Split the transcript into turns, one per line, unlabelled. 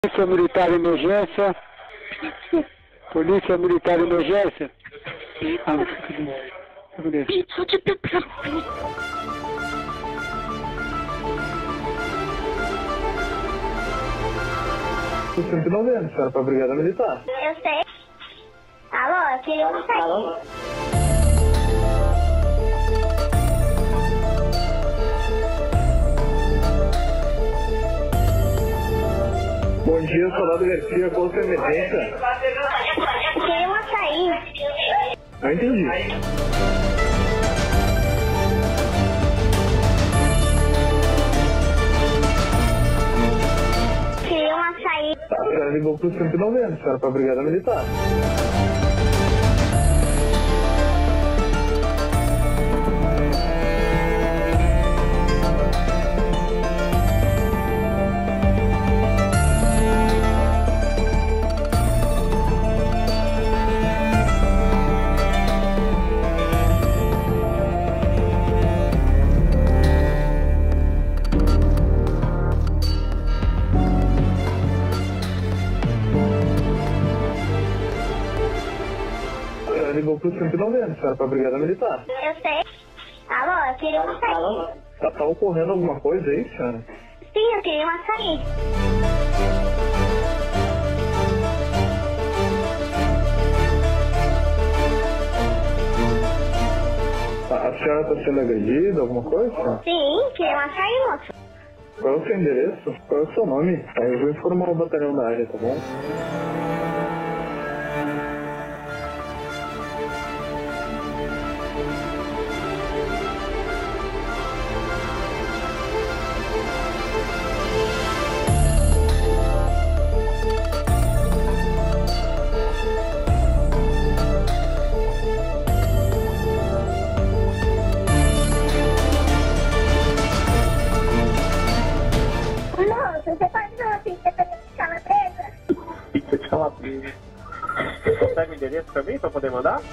Polícia Militar de Emergência. Polícia Militar de Emergência. Cadê?
O 190, senhora, para a Brigada Militar.
Eu sei. Alô, eu queria um sair.
Alô? Bom dia, soldado Garcia, qual a sua emergência?
Eu queria um açaí.
Não entendi.
Queria um açaí.
Tá, a senhora ligou para o 190, senhora, para a Brigada Militar. Ligou para o 190, senhora, para a Brigada Militar.
Eu sei. Alô, eu queria um açaí.
Alô? Tá ocorrendo alguma coisa aí, senhora?
Sim, eu queria um açaí.
Tá, a senhora está sendo agredida, alguma coisa?
Sim, queria um açaí, moço.
Qual é o seu endereço? Qual é o seu nome? Aí eu vou informar o batalhão da área, tá bom?
Moço, você pode dar uma pista pra mim ficar na presa?
Fica de calabresa. Você consegue o endereço pra mim, pra poder mandar?